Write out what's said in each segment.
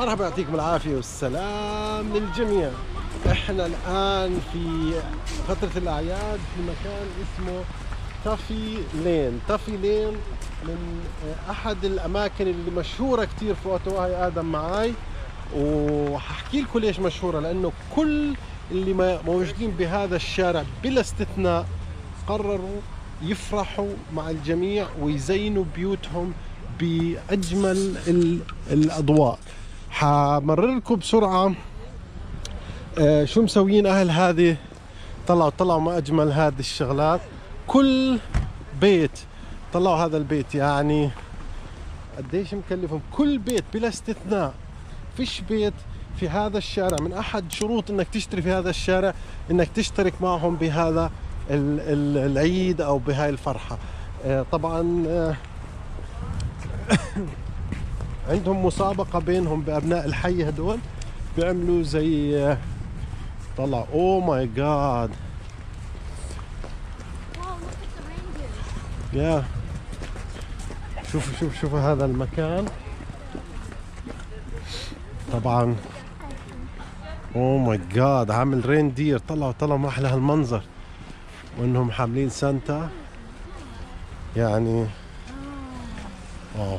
مرحبا، يعطيكم العافية والسلام للجميع. احنا الآن في فترة الأعياد في مكان اسمه تافي لين. تافي لين من أحد الأماكن اللي مشهورة كتير في أوتاوا. هاي آدم معاي وححكي لكم ليش مشهورة، لأنه كل اللي موجودين بهذا الشارع بلا استثناء قرروا يفرحوا مع الجميع ويزينوا بيوتهم بأجمل الأضواء. حمرر لكم بسرعة شو مسويين أهل هذه. طلعوا ما أجمل هذه الشغلات. كل بيت طلعوا هذا البيت، يعني قديش مكلفهم. كل بيت بلا استثناء، فيش بيت في هذا الشارع. من أحد شروط إنك تشتري في هذا الشارع إنك تشترك معهم بهذا العيد أو بهاي الفرحة. طبعا عندهم مسابقة بينهم بأبناء الحي. هدول بيعملوا زي طلع اوه ماي جاد يا شوفوا هذا المكان. طبعا اوه ماي جاد عامل ريندير. طلعوا ما احلى هالمنظر، وانهم حاملين سانتا يعني. واو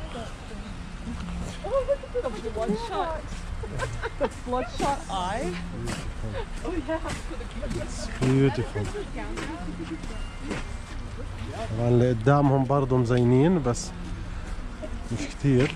The bloodshot eye. Oh yeah. It's beautiful. طبعا اللي قدامهم برضو مزينين بس مش كتير.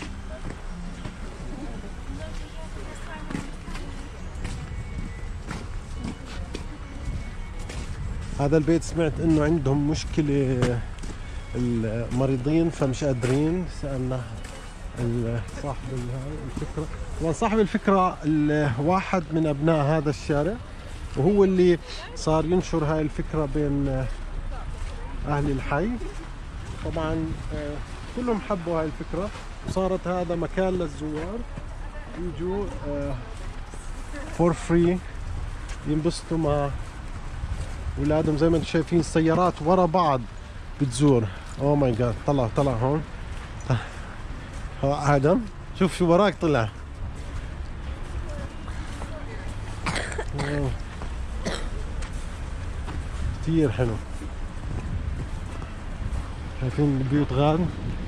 هذا البيت سمعت انه عندهم مشكلة المريضين فمش قادرين. سألنا صاحب الفكرة. طبعا صاحب الفكرة واحد من أبناء هذا الشارع، وهو اللي صار ينشر هاي الفكرة بين أهل الحي. طبعا كلهم حبوا هاي الفكرة، وصارت هذا مكان للزوار يجوا فور فري ينبسطوا مع أولادهم. زي ما انتم شايفين السيارات ورا بعض بتزور. أوه ماي جاد. طلع هون آدم، شوف شو وراك طلع. كتير حلو. شايفين البيوت غاد.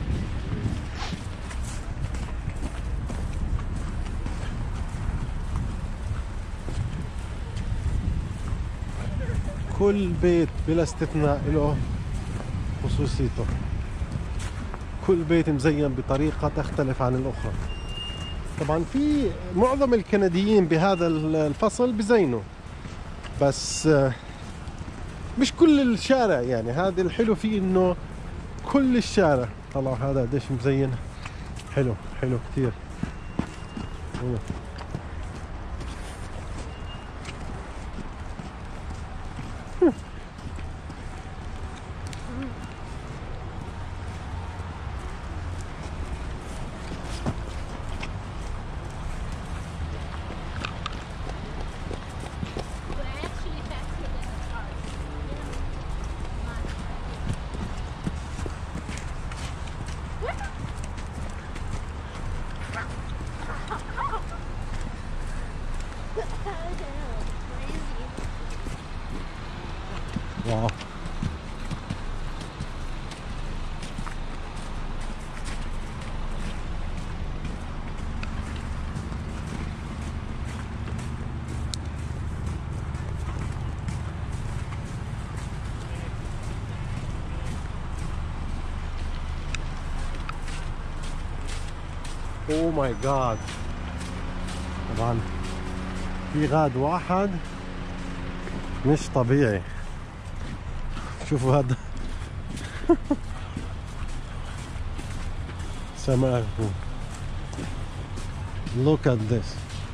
كل بيت بلا استثناء له خصوصيته. كل بيت مزين بطريقة تختلف عن الأخرى. طبعا في معظم الكنديين بهذا الفصل بزينوا، بس مش كل الشارع. يعني هذا الحلو فيه انه كل الشارع. طلع هذا قديش مزين. حلو كتير. واو. اوه ماي جاد. طبعا في غاد واحد مش طبيعي. شوفوا هذا سماء. look at this.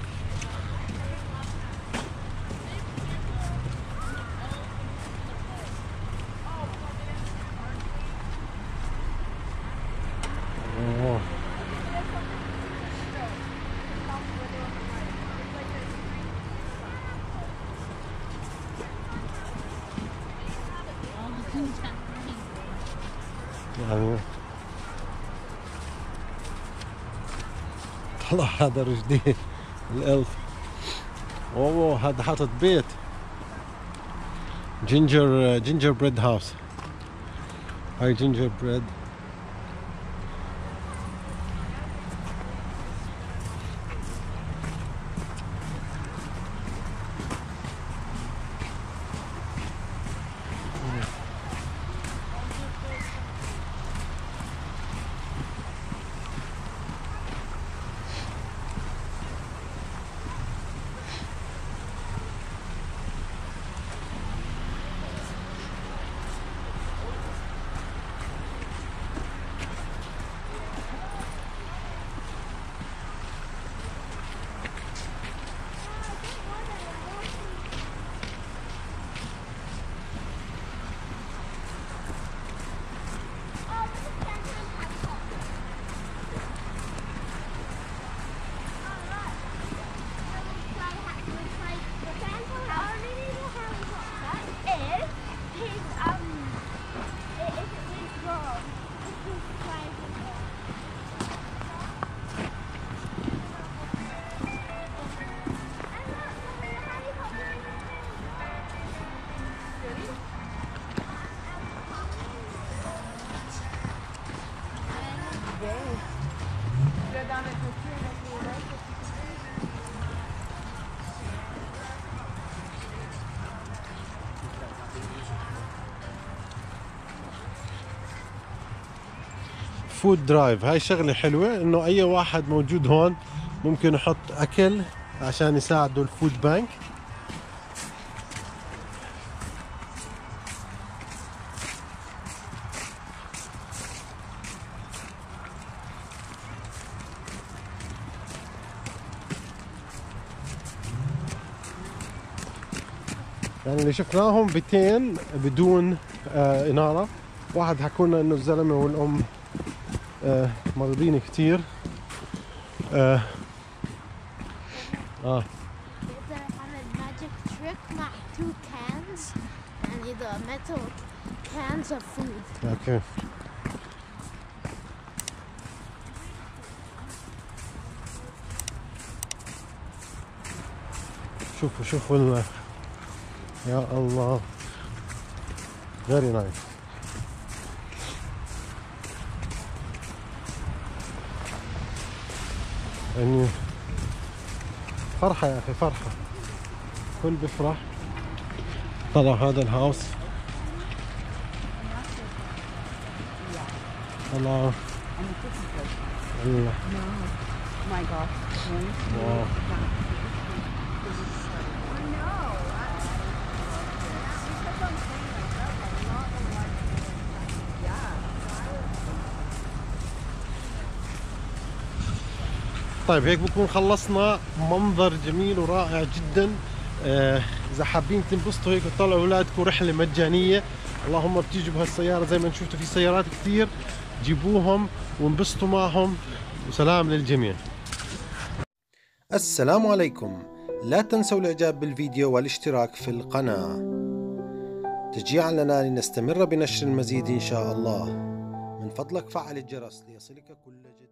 oh. يعني طلع هذا رشدي الالف. اوه هذا حاطط بيت جينجر بريد هاوس. هاي جينجر بريد. فود درايف، هاي شغلة حلوة انه اي واحد موجود هون ممكن يحط اكل عشان يساعدوا الفود بانك. يعني اللي شفناهم بيتين بدون إنارة. واحد حكونا إنه الزلمة والأم مرضين كتير. magic trick مع 2 cans يعني the metal cans of food. اوكي. شوفوا يا الله very nice. يعني فرحة يا أخي، فرحة، كل بفرح. طلع هذا الهاوس، طلع My gosh. واو. طيب هيك بكون خلصنا منظر جميل ورائع جدا. اذا حابين تنبسطوا هيك وتطلعوا اولادكم رحله مجانيه، اللهم بتيجوا بهالسياره زي ما شفتوا في سيارات كثير، جيبوهم وانبسطوا معهم، وسلام للجميع. السلام عليكم، لا تنسوا الاعجاب بالفيديو والاشتراك في القناه تشجيعا لنا لنستمر بنشر المزيد ان شاء الله. من فضلك فعل الجرس ليصلك كل جديد.